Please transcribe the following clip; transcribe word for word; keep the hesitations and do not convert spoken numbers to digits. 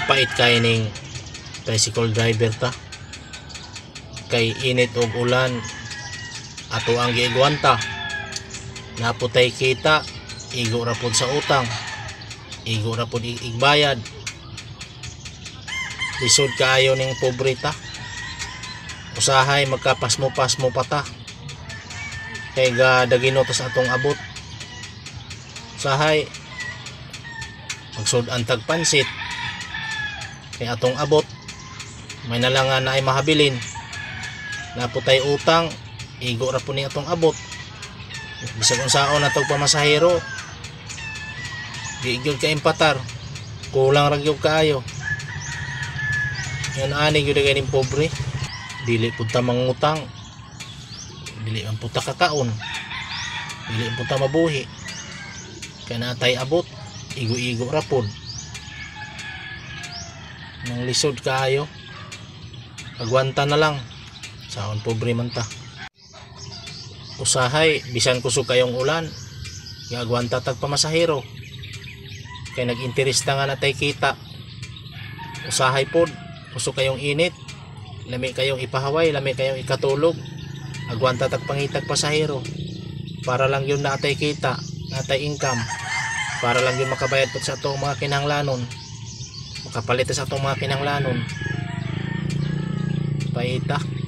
pait kay ning tricycle driver ta, kay init og ulan ato ang giigwanta, naputay kita, igo ra pud sa utang, igo ra pud igbayad. Lisod kaayo ning pobre ta, usahay magkapasmo-pasmo pa ta, kay ga dagino ta sa atong abot. Usahay magsud-an tag pansit, kay atong abot may nalangan na ay mahabilin, naputay utang, igo ra po ni atong abot. Bisag unsaon na tong pamasahero, di gyud ka impatar, kulang ra gyud kaayo. Yan ani gyud kay ning pobre, dili pud ta mangutang, dili man pud ta kakaon, dili pud ta mabuhi, kay natay abot, igo-igo ra pud. Nang lisod kaayo, agwanta na lang, saon pobre man ta. Usahay bisan kusog kayong ulan, gagwanta tag pamasahero, kay nag-interest nga natay kita. Usahay pod kusog kayong init, lami kayong ipahaway, lami kayong ikatulog, agwanta tag pangitag pasahero, para lang yun natay kita, natay income, para lang yun makabayad pod sa atong mga kinahanglanon, makapalit sa atong mga kinahanglanon. Paita